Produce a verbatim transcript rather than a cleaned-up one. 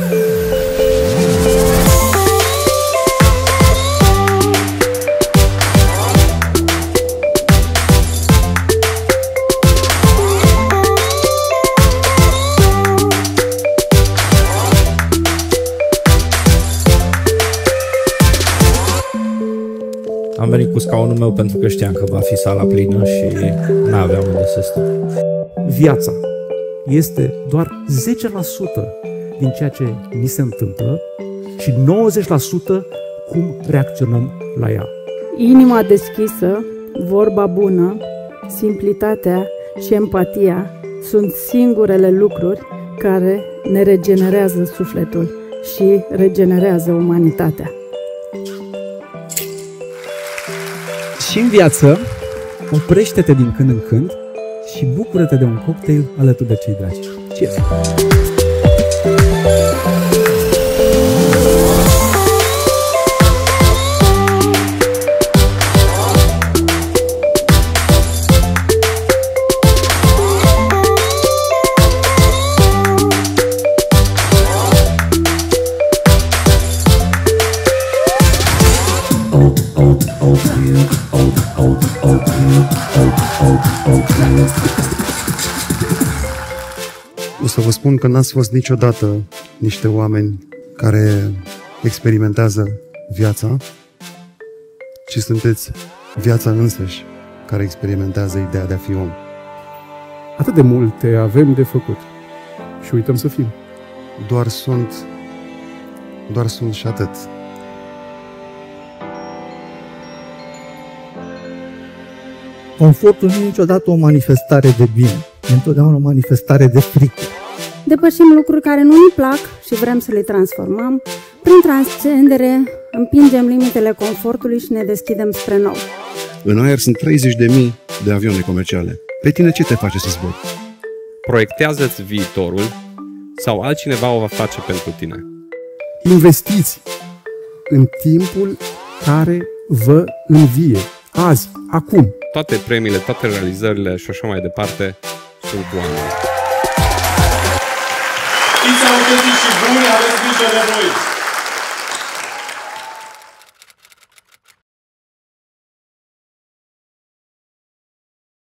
Am venit cu scaunul meu pentru că știam că va fi sala plină și n-aveam unde să stau. Viața este doar zece la sută din ceea ce ni se întâmplă și nouăzeci la sută cum reacționăm la ea. Inima deschisă, vorba bună, simplitatea și empatia sunt singurele lucruri care ne regenerează sufletul și regenerează umanitatea. Și în viață, oprește-te din când în când și bucură-te de un cocktail alături de cei dragi. Cheers! O să vă spun că n-ați fost niciodată niște oameni care experimentează viața, ci sunteți viața însăși care experimentează ideea de a fi om. Atât de multe avem de făcut și uităm să fim. Doar sunt, doar sunt și atât. Confortul nu e niciodată o manifestare de bine, e întotdeauna o manifestare de frică. Depășim lucruri care nu ne plac și vrem să le transformăm. Prin transcendere, împingem limitele confortului și ne deschidem spre nou. În aer sunt treizeci de mii de avioane comerciale. Pe tine ce te face să zbori? Proiectează-ți viitorul sau altcineva o va face pentru tine. Investiți în timpul care vă învie, azi, acum. Toate premiile, toate realizările și așa mai departe sunt cu oameni. Fiți autentici și buni, aveți grijă de voi!